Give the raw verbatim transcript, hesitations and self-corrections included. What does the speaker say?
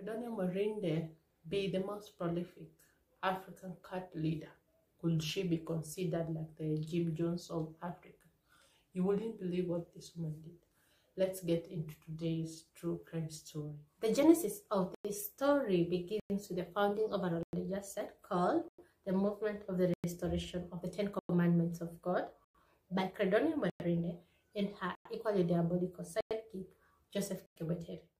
Credonia Mwerinde be the most prolific African cat leader? Could she be considered like the Jim Jones of Africa? You wouldn't believe what this woman did. Let's get into today's true crime story. The genesis of this story begins with the founding of a religious sect called the Movement of the Restoration of the Ten Commandments of God by Credonia Mwerinde and her equally diabolical sidekick, Joseph Kibweterre.